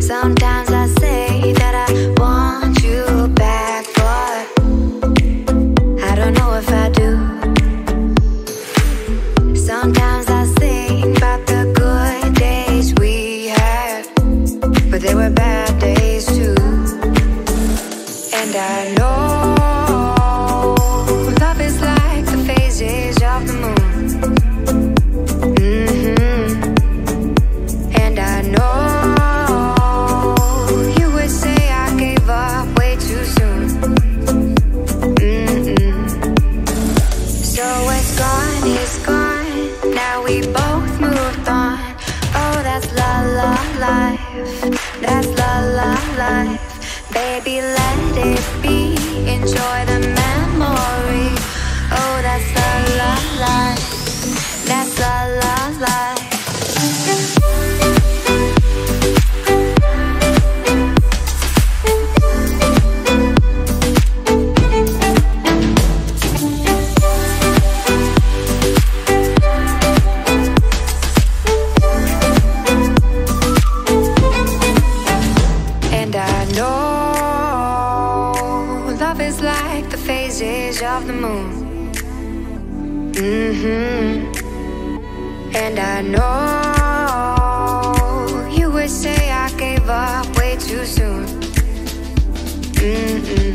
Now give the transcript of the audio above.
Sometimes I say that I want you back, but I don't know if I do. Sometimes I think about the good days we had, but there were bad days too. And I know love is like the phases of the moon. And I know you would say I gave up way too soon. So it's gone, it's gone. Now we both moved on. Oh, that's la la life. That's la la life. Baby, let it be. Enjoy the memory. Oh, that's la la life. That's la la life. And I know love is like the phases of the moon. And I know you would say I gave up way too soon.